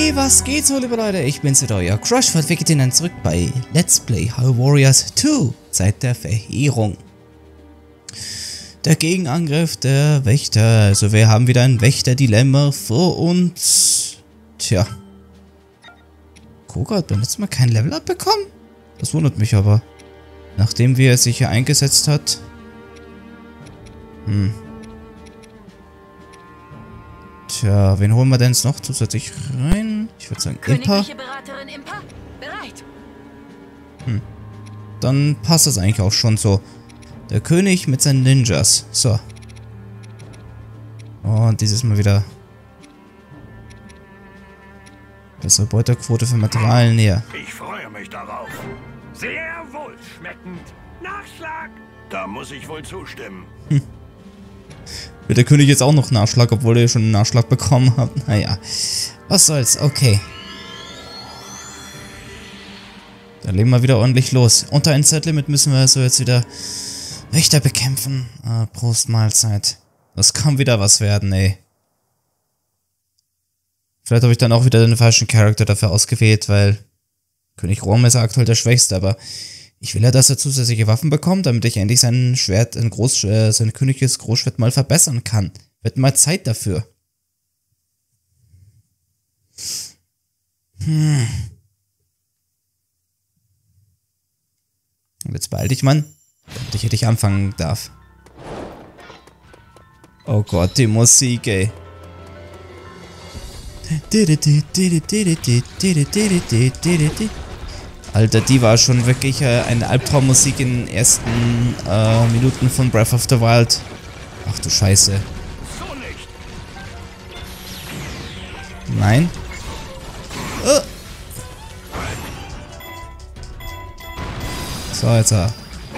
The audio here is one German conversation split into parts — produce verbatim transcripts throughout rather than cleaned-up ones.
Hey, was geht so, liebe Leute? Ich bin's wieder, euer Crushford. Wir gehen dann zurück bei Let's Play Hyrule Warriors zwei, Zeit der Verheerung. Der Gegenangriff der Wächter. Also wir haben wieder ein Wächter-Dilemma vor uns. Tja. Koga hat beim letzten Mal kein Level-Up bekommen? Das wundert mich aber. Nachdem wie er sich hier eingesetzt hat. Hm. Tja, wen holen wir denn jetzt noch zusätzlich rein? Ich würde sagen Impa. Beraterin Impa, bereit. Hm. Dann passt das eigentlich auch schon so. Der König mit seinen Ninjas. So. Und dieses Mal wieder bessere Beuterquote für Materialien näher. Ich freue mich darauf. Sehr wohlschmeckend. Nachschlag. Da muss ich wohl zustimmen. Hm. Wird der König jetzt auch noch Nachschlag, obwohl er schon einen Nachschlag bekommen hat? Naja, was soll's, okay. Dann legen wir wieder ordentlich los. Unter ein Zeitlimit müssen wir also jetzt wieder Wächter bekämpfen. Ah, Prost Mahlzeit. Das kann wieder was werden, ey. Vielleicht habe ich dann auch wieder den falschen Charakter dafür ausgewählt, weil König Rom ist aktuell der Schwächste, aber ich will ja, dass er zusätzliche Waffen bekommt, damit ich endlich sein Schwert, ein Groß, äh, sein königliches Großschwert mal verbessern kann. Wird mal Zeit dafür. Hm. Und jetzt beeil dich, Mann, damit ich endlich anfangen darf. Oh Gott, die Musik, ey. Alter, die war schon wirklich äh, eine Albtraummusik in den ersten äh, Minuten von Breath of the Wild. Ach du Scheiße. Nein. Oh. So, jetzt. Äh.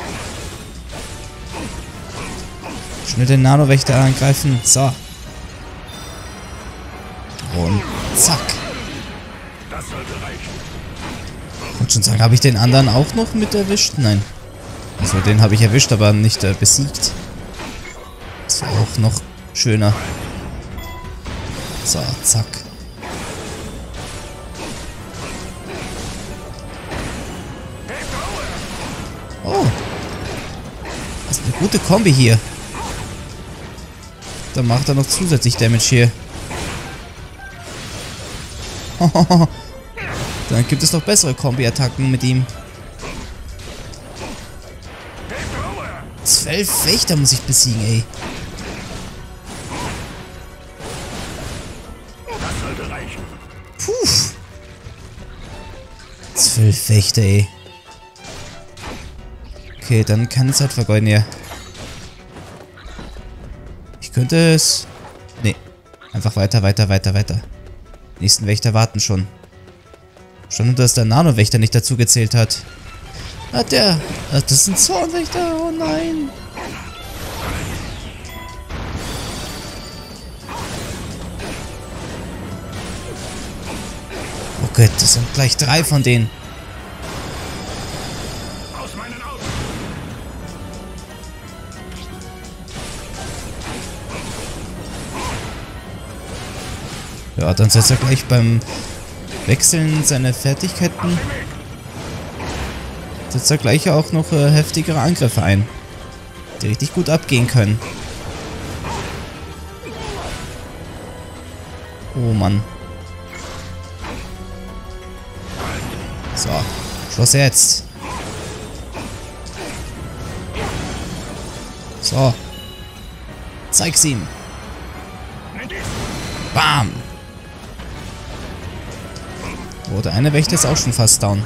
Schnell den Nano-Wächter angreifen. So. Und zack. Das sollte reichen. Ich wollte schon sagen, habe ich den anderen auch noch mit erwischt? Nein. Also den habe ich erwischt, aber nicht äh, besiegt. Das war auch noch schöner. So, zack. Oh. Das ist eine gute Kombi hier. Da macht er noch zusätzlich Damage hier. Dann gibt es noch bessere Kombi-Attacken mit ihm. Zwölf Wächter muss ich besiegen, ey. Puh. Zwölf Wächter, ey. Okay, dann keine Zeit vergeuden hier. Ich könnte es... Nee. Einfach weiter, weiter, weiter, weiter. Die nächsten Wächter warten schon. Schon, dass der Nano-Wächter nicht dazu gezählt hat. Ah, der... Das ist ein Zornwächter. Oh nein. Oh Gott, das sind gleich drei von denen. Ja, dann setzt er gleich beim Wechseln seine Fertigkeiten. Setzt er gleich auch noch äh, heftigere Angriffe ein, die richtig gut abgehen können. Oh Mann. So, Schluss jetzt. So. Zeig's ihm. Bam. Oh, der eine Wächter ist auch schon fast down.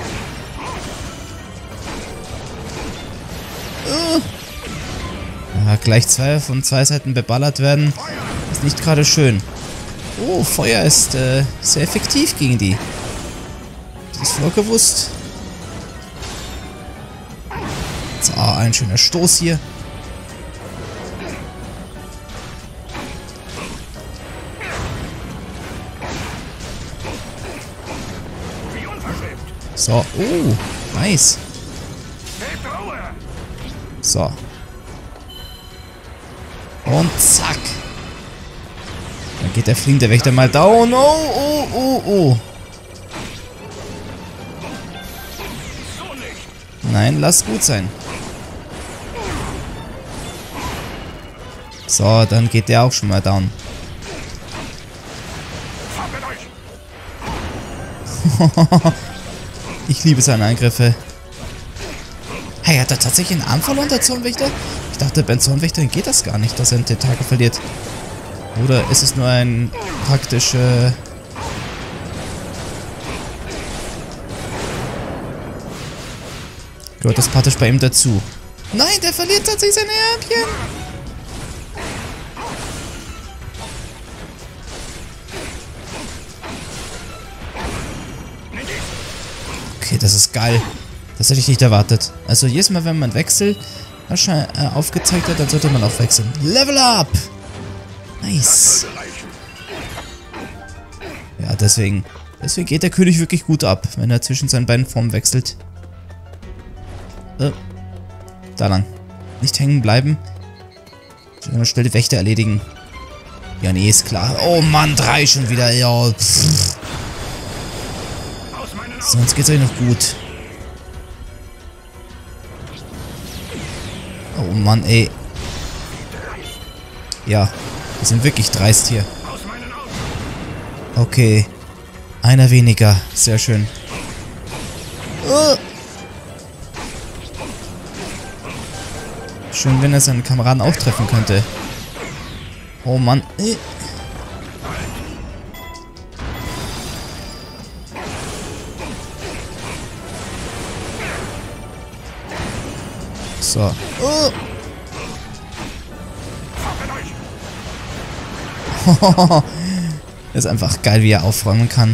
Uh. Ja, gleich zwei von zwei Seiten beballert werden. Ist nicht gerade schön. Oh, Feuer ist äh, sehr effektiv gegen die. Das ist voll gewusst. So, ein schöner Stoß hier. So, oh, nice. So. Und zack. Dann Dann geht der fliegende Wächter mal down. Oh, oh, oh, oh. Nein, lass gut sein. So, dann geht der auch schon mal down. Ich liebe seine Angriffe. Hey, hat er tatsächlich einen Arm verloren, der Zornwächter? Ich dachte, bei Zornwächtern geht das gar nicht, dass er einen Tentakel verliert. Oder ist es nur ein praktischer... Gehört das praktisch bei ihm dazu? Nein, der verliert tatsächlich seine Ärmchen. Okay, das ist geil. Das hätte ich nicht erwartet. Also jedes Mal, wenn man Wechsel äh, aufgezeigt hat, dann sollte man auch wechseln. Level up! Nice. Ja, deswegen. Deswegen geht der König wirklich gut ab, wenn er zwischen seinen beiden Formen wechselt. Äh, da lang. Nicht hängen bleiben. Schnell die Wächter erledigen. Ja, nee, ist klar. Oh Mann, drei schon wieder. Ja, pff. Sonst geht's euch noch gut. Oh Mann, ey. Ja, wir sind wirklich dreist hier. Okay. Einer weniger. Sehr schön. Oh. Schön, wenn er seine Kameraden auch treffen könnte. Oh Mann. Äh. So. Oh. Ist einfach geil, wie er aufräumen kann.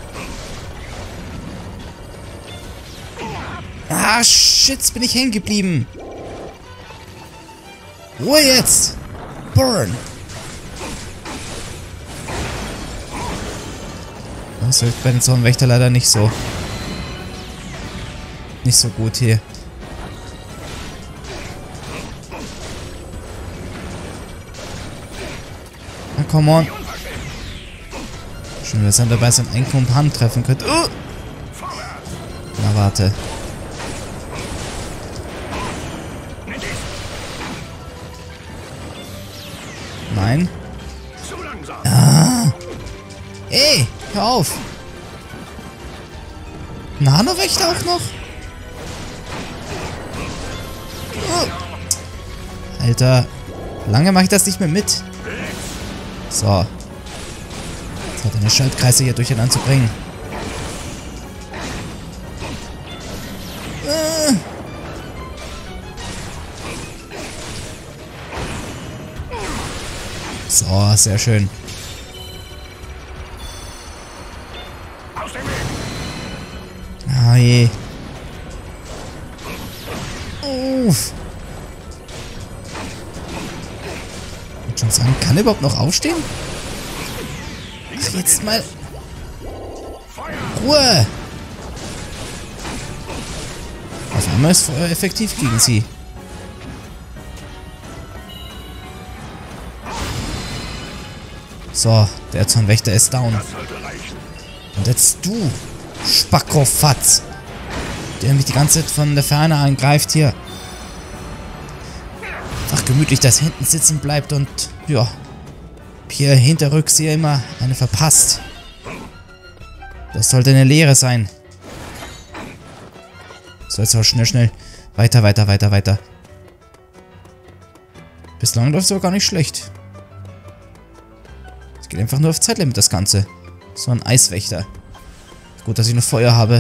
Ah, shit, jetzt bin ich hängen geblieben. Ruhe jetzt! Burn! Das wirkt bei den Zornwächter leider nicht so. Nicht so gut hier. Na, come on. Schön, dass er dabei seinen einen Kumpan treffen könnte. Uh! Na, warte. Nein. Ah. Ey, hör auf. Nano-Wächter auch noch? Oh. Alter. Lange mache ich das nicht mehr mit. So. Jetzt hat er eine Schaltkreise hier durcheinander zu bringen. Ah. So, sehr schön. Ah je. Uff. Ich würde schon sagen, kann er überhaupt noch aufstehen? Ach, jetzt mal. Ruhe! Auf einmal ist Feuer effektiv gegen sie. So, der Zornwächter ist down. Und jetzt du, Spackofatz, der mich die ganze Zeit von der Ferne angreift hier. Einfach gemütlich, dass hinten sitzen bleibt und, ja, hier hinterrücks hier immer eine verpasst. Das sollte eine Lehre sein. So, jetzt auch schnell, schnell. Weiter, weiter, weiter, weiter. Bislang läuft es aber gar nicht schlecht. Es geht einfach nur auf Zeitlimit, das Ganze. So ein Eiswächter. Gut, dass ich noch Feuer habe.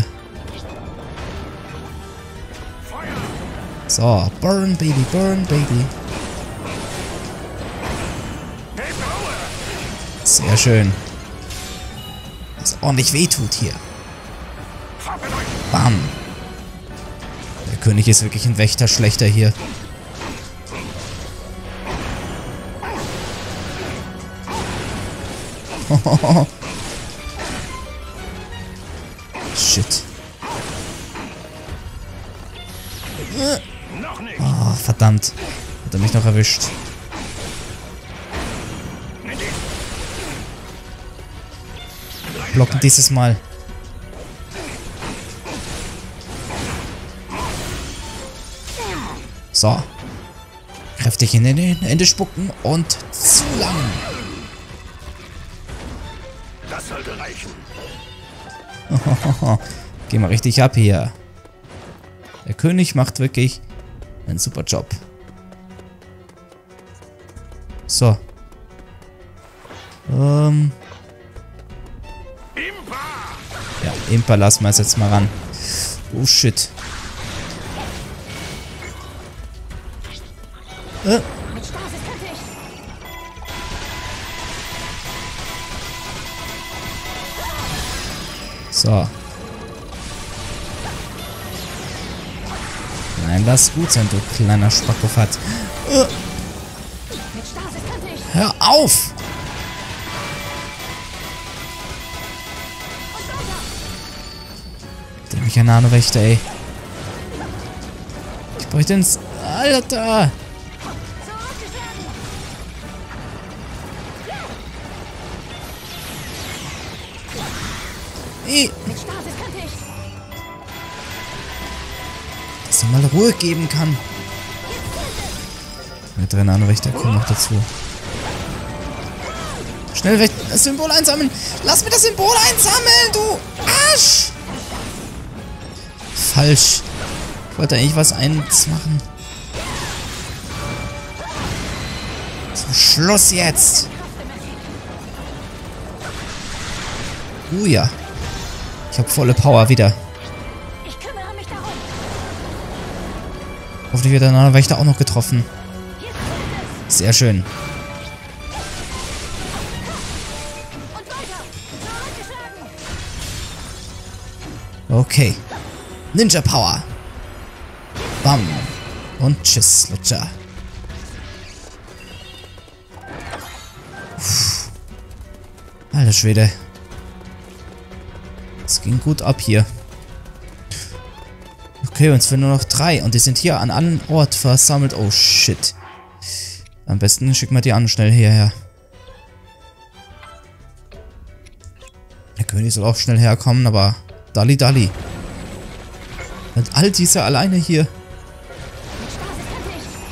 So, burn, baby, burn, baby. Sehr schön. Was ordentlich wehtut hier. Bam. Der König ist wirklich ein Wächter schlechter hier. Shit. Oh, verdammt. Hat er mich noch erwischt. blocken dieses Mal. So. Kräftig in den Ende spucken und zu lang. Das sollte reichen. Geh mal richtig ab hier. Der König macht wirklich einen super Job. So. Ähm. Impa! Ja, Impa lassen wir es jetzt mal ran. Oh shit. Äh. Mit Stasis könnte ich. So. Nein, lass gut sein, du kleiner Spackofat. Äh. Mit Stasis könnte ich. Hör auf! Der mich ein Nano-Wächter, ey. Ich bräuchte ins... Alter! Ey, Mit Stasis könnte ich. dass er mal Ruhe geben kann. Mit drei Nano-Wächter kommen noch dazu. Schnell weg, das Symbol einsammeln! Lass mir das Symbol einsammeln, du Arsch! Falsch. Ich wollte eigentlich was eins machen. Zum Schluss jetzt! Uh ja. Ich habe volle Power wieder. Ich kümmere mich darum. Hoffentlich wird der Nano-Wächter auch noch getroffen. Hier zählt es. Sehr schön. Und weiter. Zurückgeschlagen. Okay. Ninja Power. Bam. Und tschüss, Lutscher. Puh. Alter Schwede. Es ging gut ab hier. Okay, uns fehlen nur noch drei. Und die sind hier an einem Ort versammelt. Oh, shit. Am besten schicken wir die an schnell hierher. Der König soll auch schnell herkommen, aber... Dalli Dalli. Und all diese alleine hier. Mit Stasis könnte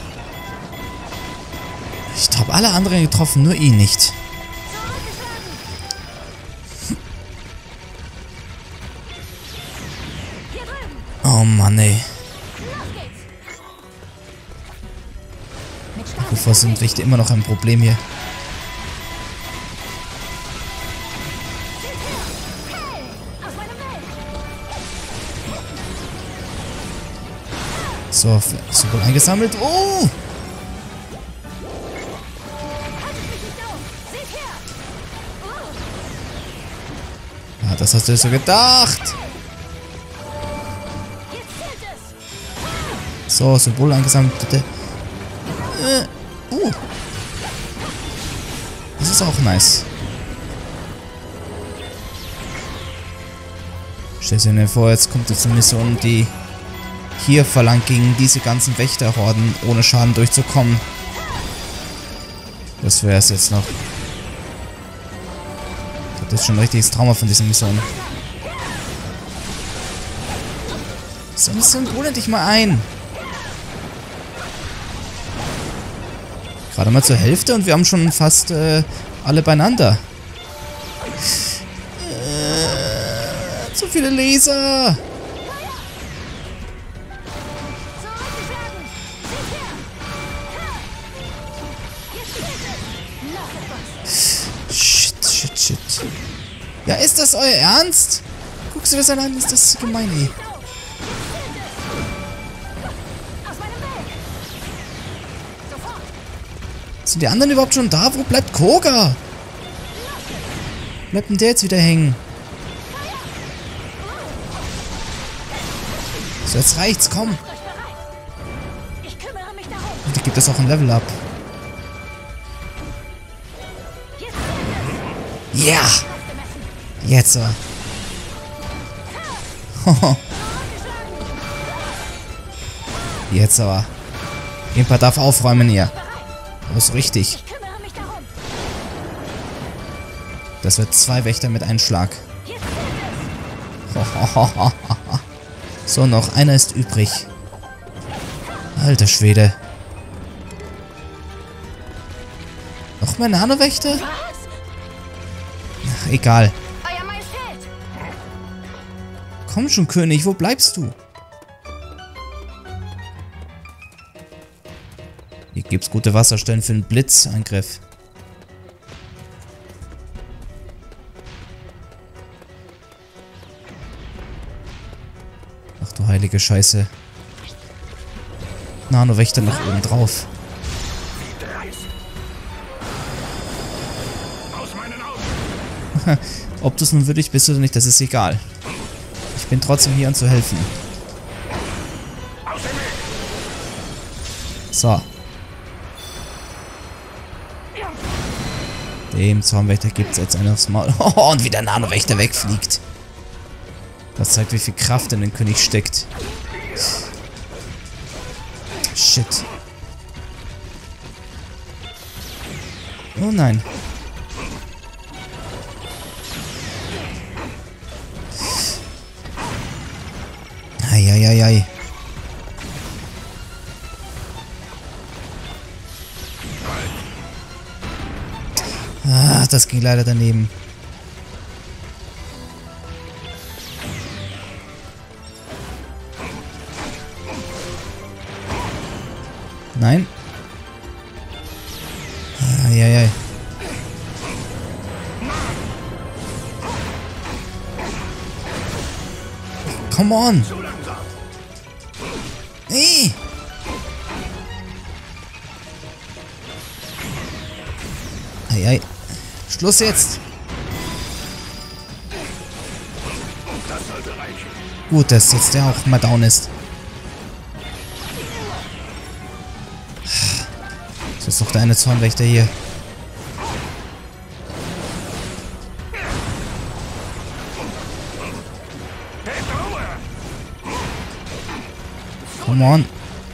ich. Ich habe alle anderen getroffen, nur ihn nicht. Zurückgeschlagen. Hier drüben. Oh Mann, ey. Los geht's. Mit Stasis Bevor sind Wächter immer noch ein Problem hier. aus meinem Weg. So, Symbol eingesammelt. Oh! Haltet mich nicht auf. Seht her. Oh. Ja, das hast du dir so gedacht. Jetzt zählt es. So, Symbol eingesammelt, bitte. Äh, uh. Das ist auch nice. Stell dir mir vor, jetzt kommt jetzt eine Mission, die hier verlangt, gegen diese ganzen Wächterhorden ohne Schaden durchzukommen. Das wäre es jetzt noch. Ich hab jetzt schon ein richtiges Trauma von dieser Mission. So ein Symbol endlich mal ein. Gerade mal zur Hälfte und wir haben schon fast äh, alle beieinander. Äh, zu viele Laser. Zurückgeschlagen. Seht her. Jetzt zählt es. Noch etwas. Shit, shit, shit. Ja, ist das euer Ernst? Guckst du das an? Ist das gemein, ey. Aus meinem Weg. Sofort. Sind die anderen überhaupt schon da? Wo bleibt Koga? Bleibt denn der jetzt wieder hängen? So, jetzt reicht's, komm. Macht euch bereit. Ich kümmere mich darum. Und gibt es auch ein Level Up. Jetzt zählt es. Ja! Aufgemessen. Jetzt so. Zurückgeschlagen. Jetzt aber. Impa darf aufräumen hier. Das ist richtig. Ich kümmere mich darum. Das wird zwei Wächter mit einem Schlag. So, noch einer ist übrig. Alter Schwede. Noch mehr Nanowächter? Was? Ach, egal. Euer Majestät! Komm schon, König, wo bleibst du? Hier gibt's gute Wasserstellen für einen Blitzangriff. Ach du heilige Scheiße. Nanowächter noch oben drauf. Ob du es nun würdig bist oder nicht, das ist egal. Ich bin trotzdem hier, um zu helfen. So. Dem Zaunwächter gibt es jetzt einen aufs Maul. Oh, und wie der Nanowächter wegfliegt. Das zeigt, wie viel Kraft in den König steckt. Shit. Oh nein. Eieiei. Ah, das ging leider daneben. Nein. Eieiei. Come on. Nee. Ei, ei. Schluss jetzt. Gut, dass jetzt der auch mal down ist. Das ist doch der eine Zaunwächter hier. Come on.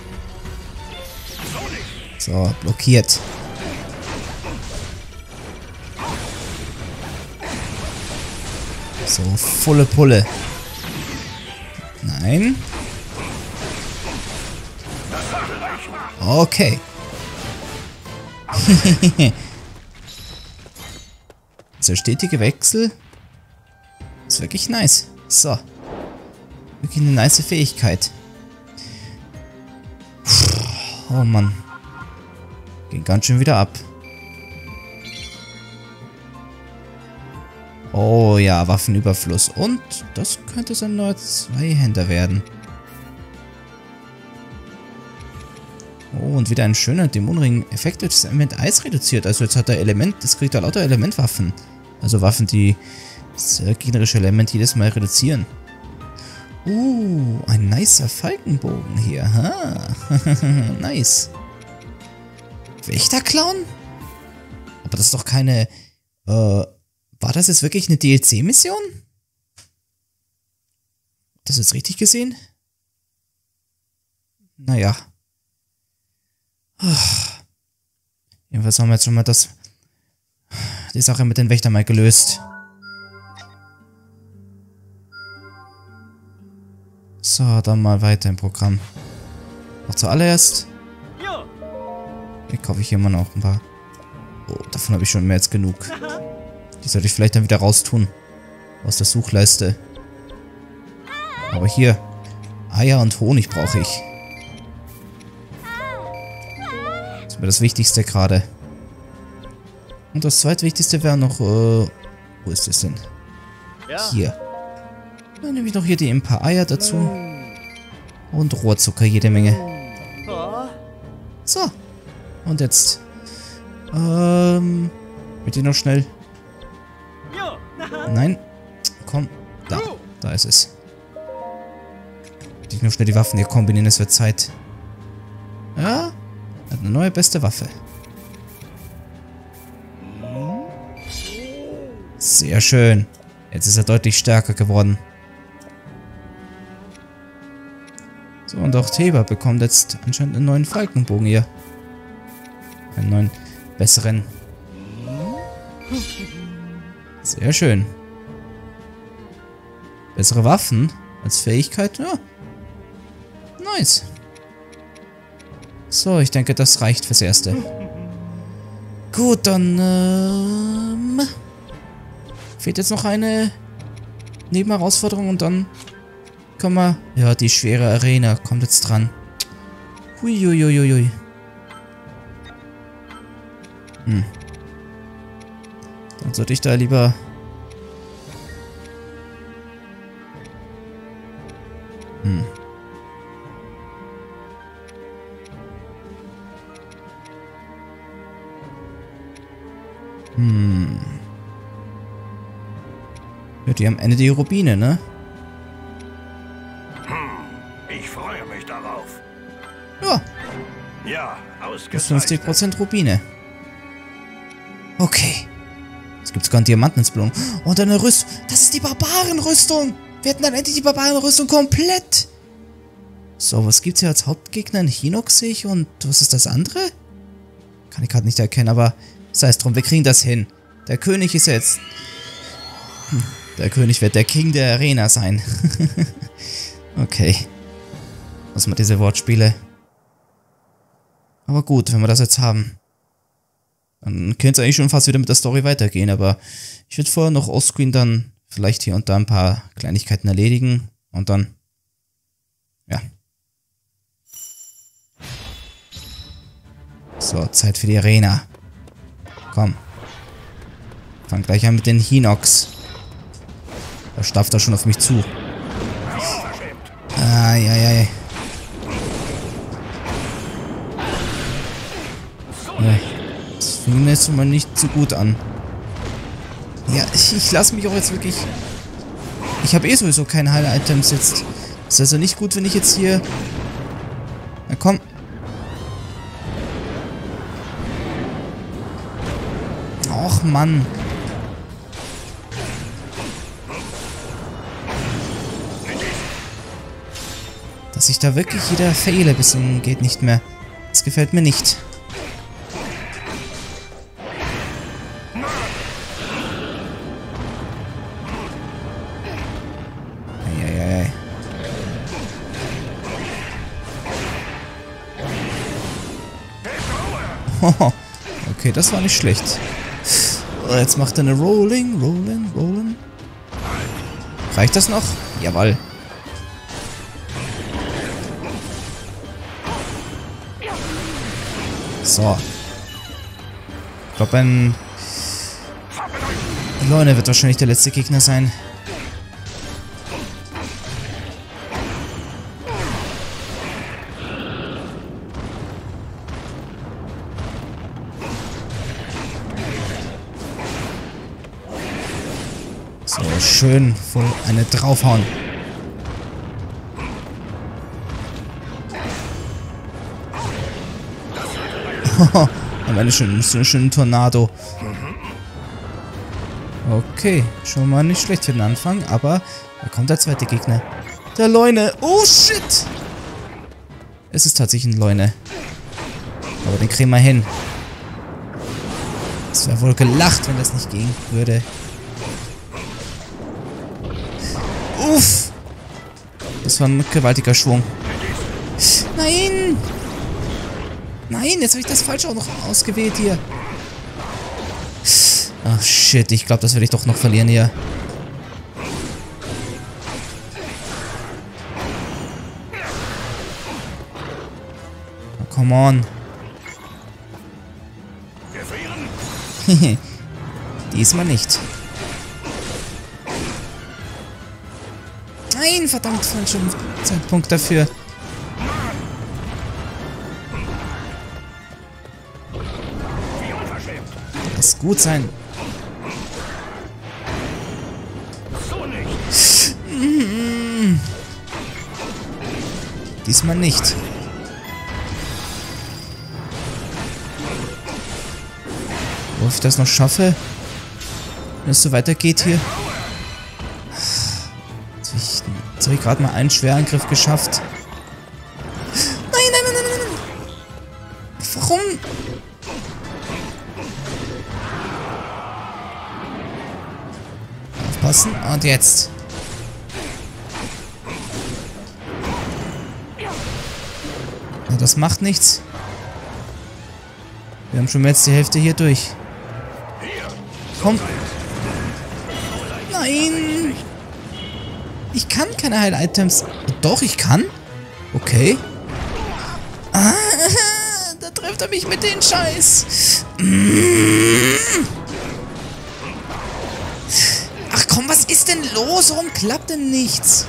So, blockiert. So, volle Pulle. Nein. Okay. Der stetige Wechsel ist wirklich nice. So. Wirklich eine nice Fähigkeit. Oh Mann. Ging ganz schön wieder ab. Oh ja, Waffenüberfluss. Und das könnte so ein neuer Zweihänder werden. Oh, und wieder ein schöner Dämonenring. Effekt des Element Eis reduziert. Also jetzt hat er Element, das kriegt er lauter Elementwaffen. Also Waffen, die das gegnerische Element jedes Mal reduzieren. Uh, ein nicer Falkenbogen hier. Ha. Nice. Wächterclown? Aber das ist doch keine... Äh, war das jetzt wirklich eine D L C-Mission? Das ist richtig gesehen? Naja. Jedenfalls haben wir jetzt schon mal das... die Sache mit den Wächtern mal gelöst. So, dann mal weiter im Programm. Noch zuallererst. Hier kaufe ich hier immer noch ein paar. Oh, davon habe ich schon mehr als genug. Die sollte ich vielleicht dann wieder raustun. Aus der Suchleiste. Aber hier. Eier und Honig brauche ich. Das ist mir das Wichtigste gerade. Und das zweitwichtigste wäre noch... Äh, wo ist das denn? Hier. Dann nehme ich noch hier die ein paar Eier dazu. Und Rohrzucker jede Menge. So. Und jetzt. Ähm. Bitte noch schnell. Nein. Komm. Da. Da ist es. Bitte nur schnell die Waffen hier kombinieren. Es wird Zeit. Ja. Hat eine neue beste Waffe. Sehr schön. Jetzt ist er deutlich stärker geworden. So, und auch Theba bekommt jetzt anscheinend einen neuen Falkenbogen hier. Einen neuen, besseren. Sehr schön. Bessere Waffen als Fähigkeit, ja. Nice. So, ich denke, das reicht fürs Erste. Gut, dann, ähm... fehlt jetzt noch eine Nebenherausforderung und dann können wir... Ja, die schwere Arena kommt jetzt dran. Huiuiuiui. Hm. Dann sollte ich da lieber... Hm. Hm. Ja, die am Ende die Rubine, ne? Hm, ich freue mich darauf. Ja, Ja, bis ausgezeichnet. fünfzig Prozent Rubine. Okay. Jetzt gibt's sogar einen Diamanten ins Blumen. Und eine Rüstung. Das ist die Barbarenrüstung. Wir hätten dann endlich die Barbarenrüstung komplett. So, was gibt's hier als Hauptgegner? Ein Hinox sehe ich. Und was ist das andere? Kann ich gerade nicht erkennen, aber sei es drum, wir kriegen das hin. Der König ist jetzt... Hm, der König wird der King der Arena sein. Okay. Was mal diese Wortspiele. Aber gut, wenn wir das jetzt haben. Dann könnte es eigentlich schon fast wieder mit der Story weitergehen, aber ich würde vorher noch offscreen dann vielleicht hier und da ein paar Kleinigkeiten erledigen und dann, ja. So, Zeit für die Arena. Komm. Fang gleich an mit den Hinox. Da stafft er schon auf mich zu. Eieiei. Ja. Das fing mir jetzt mal nicht so gut an. Ja, ich, ich lasse mich auch jetzt wirklich... Ich habe eh sowieso keine Heil-Items jetzt. Ist also nicht gut, wenn ich jetzt hier... Na komm. Och, Mann. Dass ich da wirklich wieder fehle, bis zum geht nicht mehr. Das gefällt mir nicht. Eieiei. Okay, das war nicht schlecht. Oh, jetzt macht er eine Rolling, Rolling, Rolling. Reicht das noch? Jawohl. So. Ich glaube, ein... Leune wird wahrscheinlich der letzte Gegner sein. So, schön voll eine draufhauen. Am Ende schon so einen schönen Tornado. Okay, schon mal nicht schlecht für den Anfang, aber da kommt der zweite Gegner. Der Leune. Oh, shit! Es ist tatsächlich ein Leune. Aber den kriegen wir hin. Es wäre wohl gelacht, wenn das nicht gehen würde. Uff! Das war ein gewaltiger Schwung. Nein! Nein, jetzt habe ich das falsch auch noch ausgewählt hier. Ach shit, ich glaube, das werde ich doch noch verlieren hier. Oh, come on. Diesmal nicht. Nein, verdammt, falscher Zeitpunkt dafür. Lass gut sein. Mm. Diesmal nicht. Ob ich das noch schaffe, wenn es so weitergeht hier. Jetzt habe ich, jetzt hab ich gerade mal einen Schwerangriff geschafft. Nein, nein, nein, nein, nein. Warum? Aufpassen. Und jetzt. Na, das macht nichts. Wir haben schon jetzt die Hälfte hier durch. Komm. Nein. Ich kann keine Heil-Items. Doch, ich kann. Okay. Ah, da trifft er mich mit den Scheiß. Ach komm, was ist denn los? Warum klappt denn nichts?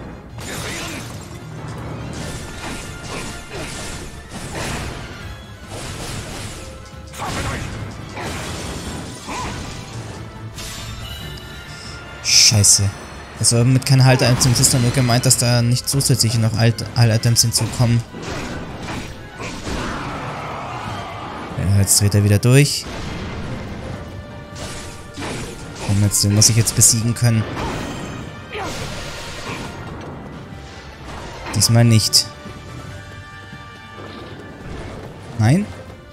Scheiße. Also mit keinen Halt-Items ist dann nur gemeint, dass da nicht zusätzlich noch Halt-Items hinzukommen. Ja, jetzt dreht er wieder durch. Komm, jetzt, den muss ich jetzt besiegen können. Diesmal nicht. Nein?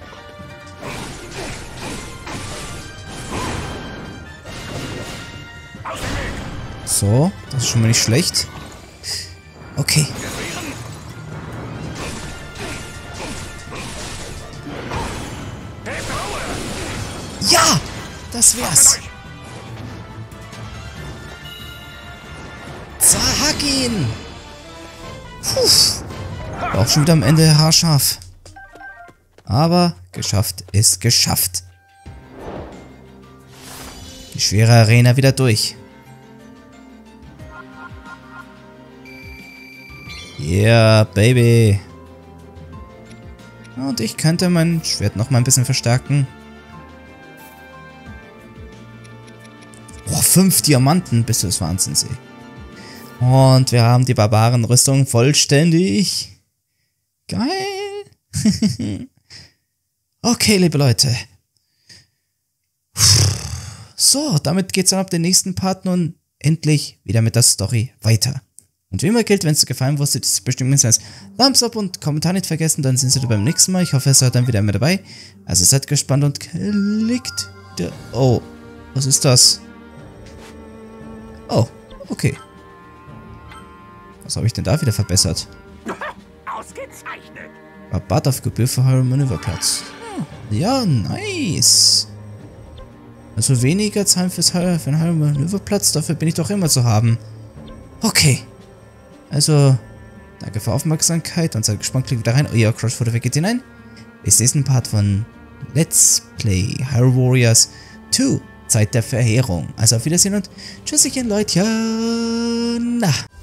So, das ist schon mal nicht schlecht. Okay. Ja! Das wär's. Zerhack ihn! Puh. War auch schon wieder am Ende haarscharf. Aber geschafft ist geschafft. Die schwere Arena wieder durch. Yeah, Baby. Und ich könnte mein Schwert noch mal ein bisschen verstärken. Oh, fünf Diamanten, bist du des Wahnsinns, ey. Und wir haben die Barbarenrüstung vollständig. Geil. Okay, liebe Leute. So, damit geht's dann ab den nächsten Part nun endlich wieder mit der Story weiter. Und wie immer gilt, wenn es dir gefallen wusstet, ist es bestimmt mindestens Thumbs up und Kommentar nicht vergessen, dann sind wir beim nächsten Mal. Ich hoffe, ihr seid dann wieder mit dabei. Also seid gespannt und klickt. Oh, was ist das? Oh, okay. Was habe ich denn da wieder verbessert? Ausgezeichnet. Rabatt auf Gebühr für Hyrule Manöverplatz. Ja, nice. Also weniger Zahlen fürs Hyrule, für den Hyrule Manöverplatz, dafür bin ich doch immer zu haben. Okay. Also, danke für Aufmerksamkeit und seid gespannt, klickt wieder rein. Euer Crush geht hinein. Bis nächsten Part von Let's Play Hyrule Warriors zwei. Zeit der Verheerung. Also auf Wiedersehen und Tschüsschen, Leute. Na.